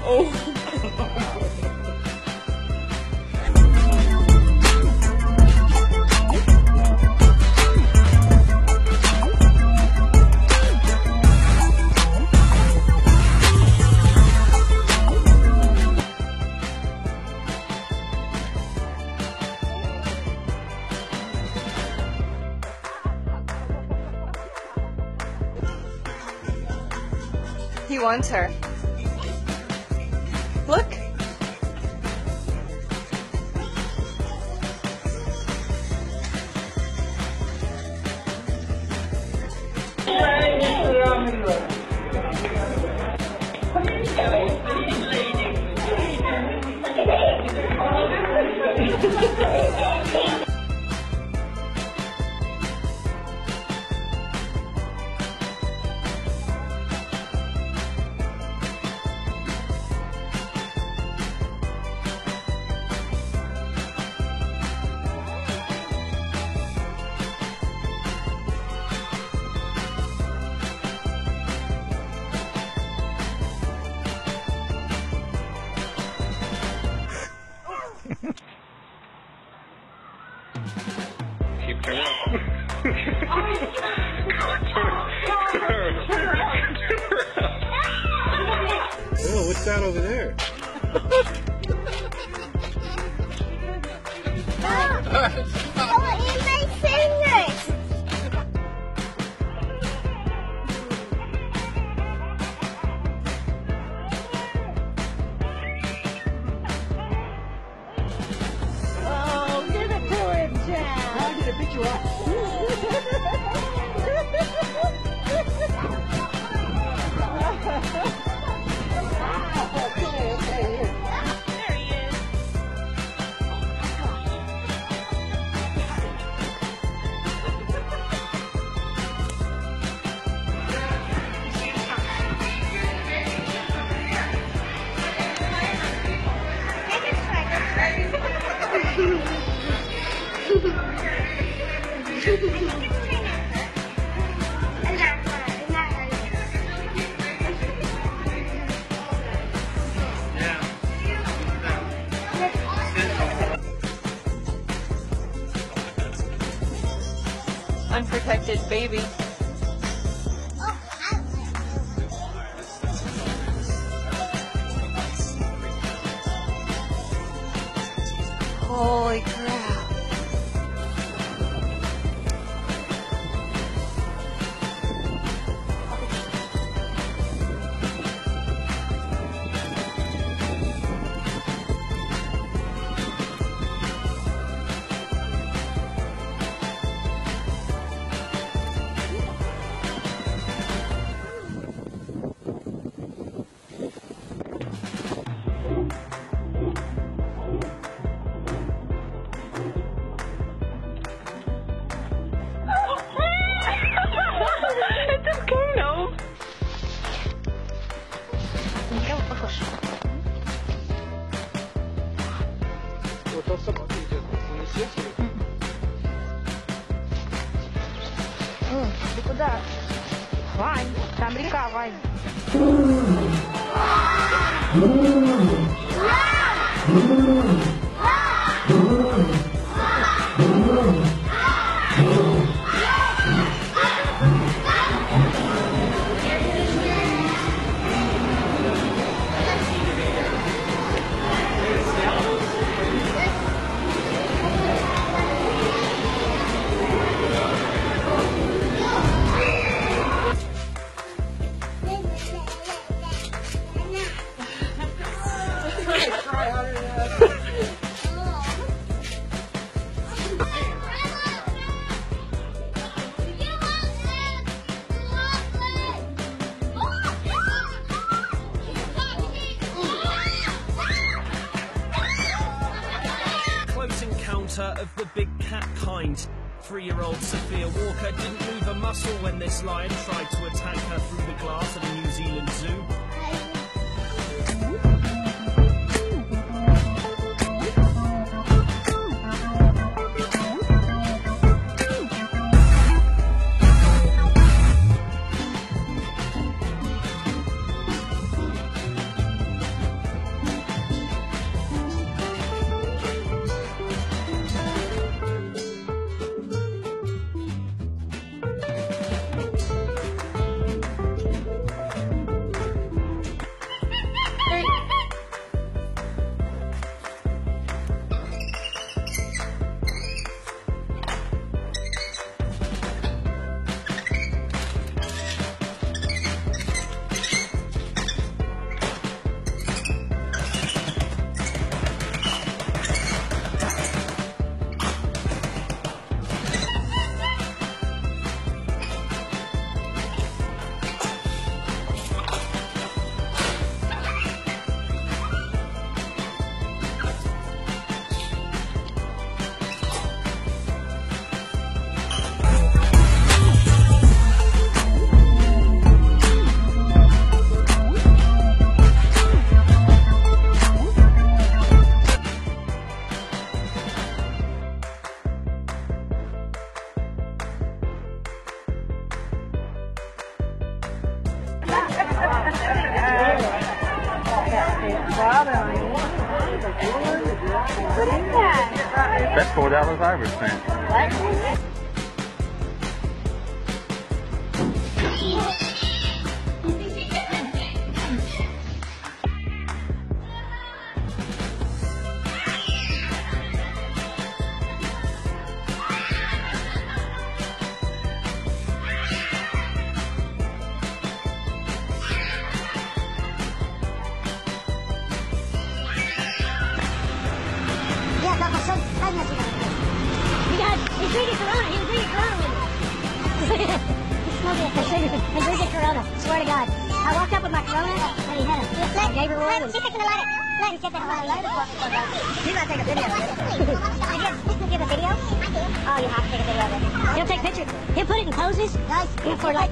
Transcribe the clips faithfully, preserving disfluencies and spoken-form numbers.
Oh. He wants her. Look. Keep turning up. Oh, what's that over there? Oh, in my fingers! Oh, give it to him, Jack! I'll get a picture up. Unprotected baby. Holy crap. Ты куда? Вань, там река, Вань. Of the big cat kind. Three-year-old Sophia Walker didn't move a muscle when this lion tried to attack her through the glass at a New Zealand zoo. What is that? That's four dollars I ever spent. What? He's drinking Corona. He was drinking Corona with me. He's smoking a cigarette and drinking Corona. Swear to God. I walked up with my Corona and he had a. I gave her one. She's fixing to light it. Let him get that lighter for me. He's going to take a video of it. I guess this will give a video? I do. Oh, you have to take a video of it. He'll take pictures. He'll put it in poses. Nice. For like.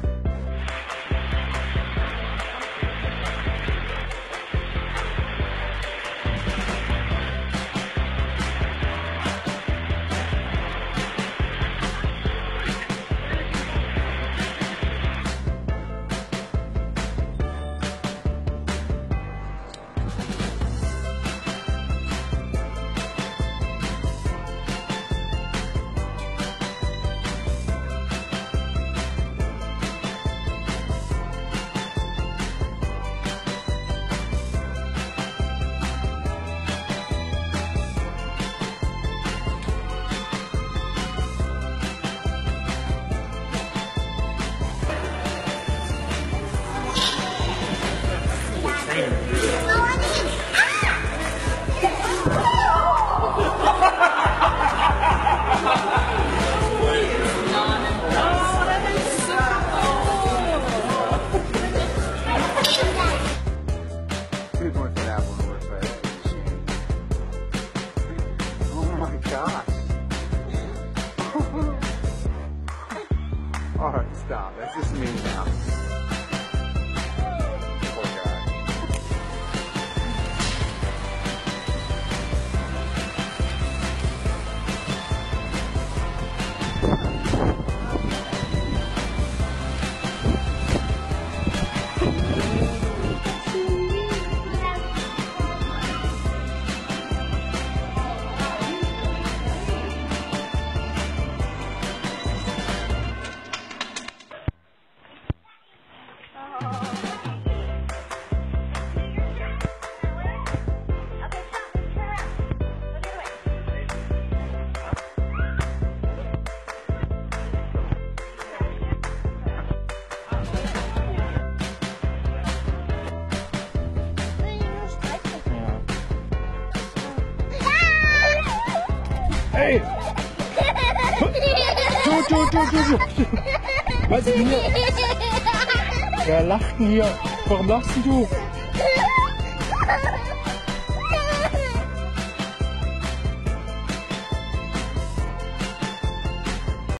Alright, stop. That's just me now. Poor guy. Hey! Du, du, du, du, du. Was ist hier? Wer lacht denn hier? Warum lachst denn du?